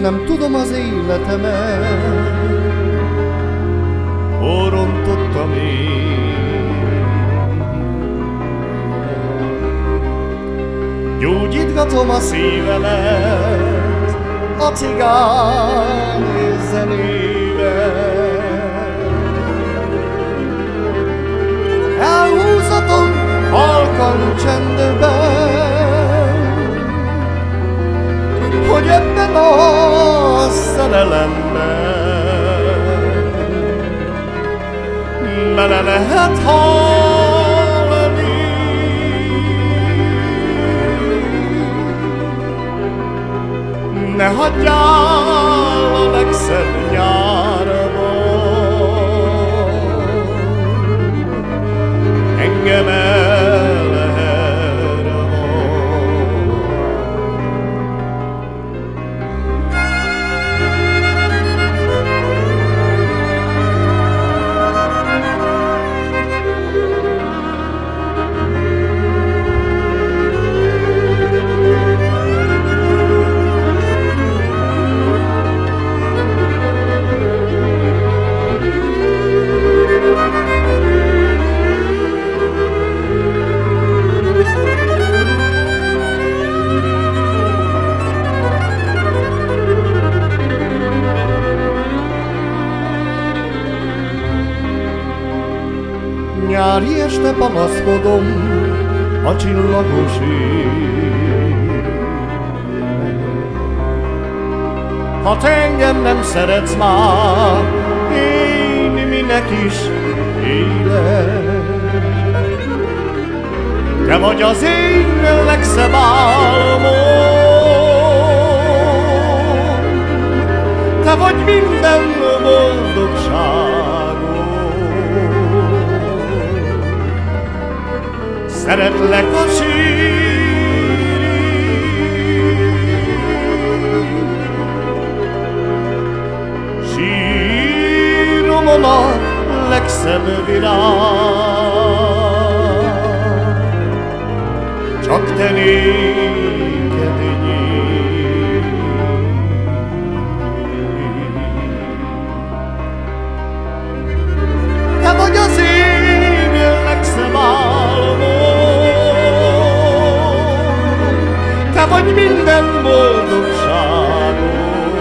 Nem tudom az életemet, hol rontottam én. Gyógyítgatom a szívemet a cigány zenével. Elhúzatom halkan csendben, hogy ebben a szerelemben bele lehet halni. Ne hagyjál a legszebb nyárba, engem nyári este panaszkodom a csillagos ég. Ha te engem nem szeretsz már, én minek is élek. Te vagy az én legszebb álmom, te vagy minden boldogságom. Szeretlek a sírig, síromon a legszebb virág, csak te néked nyíl. Te vagy az én legszebb álmom, te vagy minden boldogságom.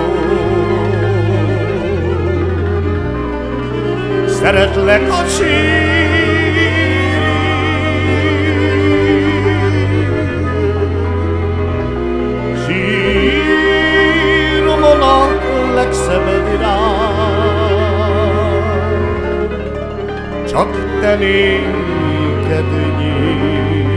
Szeretlek a sírig, síromon a legszebb virág, csak te néked nyíl.